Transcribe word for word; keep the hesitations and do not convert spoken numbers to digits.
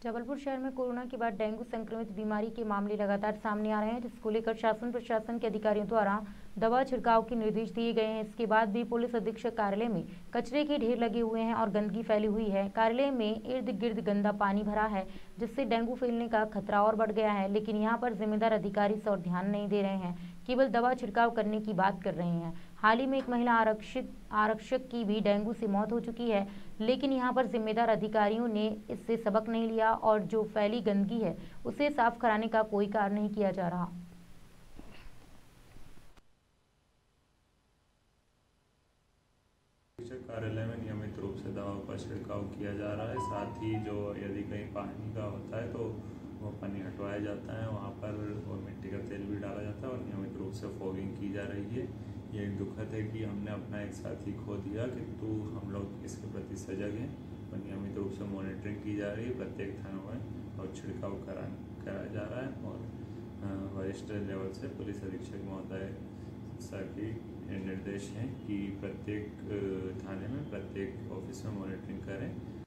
जबलपुर शहर में कोरोना के बाद डेंगू संक्रमित बीमारी के मामले लगातार सामने आ रहे हैं, जिसको लेकर शासन प्रशासन के अधिकारियों द्वारा दवा छिड़काव के निर्देश दिए गए हैं। इसके बाद भी पुलिस अधीक्षक कार्यालय में कचरे के ढेर लगे हुए हैं और गंदगी फैली हुई है। कार्यालय में इर्द गिर्द गंदा पानी भरा है, जिससे डेंगू फैलने का खतरा और बढ़ गया है। लेकिन यहाँ पर जिम्मेदार अधिकारी इस और ध्यान नहीं दे रहे हैं, केवल दवा छिड़काव करने की बात कर रहे हैं। हाल ही में एक महिला आरक्षित आरक्षक की भी डेंगू से मौत हो चुकी है, लेकिन यहाँ पर जिम्मेदार अधिकारियों ने इससे सबक नहीं लिया और जो फैली गंदगी है उसे साफ कराने का कोई कार्य नहीं किया जा रहा। कार्यालय में नियमित रूप से दवाओं का छिड़काव किया जा रहा है। साथ ही जो यदि कहीं पानी का होता है तो वो पानी हटवाया जाता है, वहाँ पर और मिट्टी का तेल भी डाला जाता है और नियमित रूप से फॉगिंग की जा रही है। ये एक दुखद है कि हमने अपना एक साथी खो दिया, किंतु हम लोग इसके प्रति सजग हैं और नियमित रूप से मॉनिटरिंग की जा रही है प्रत्येक थानों में और छिड़काव करा कराया जा रहा है। और वरिष्ठ लेवल से पुलिस अधीक्षक महोदय के निर्देश हैं कि प्रत्येक थाने में प्रत्येक ऑफिस में मॉनिटरिंग करें।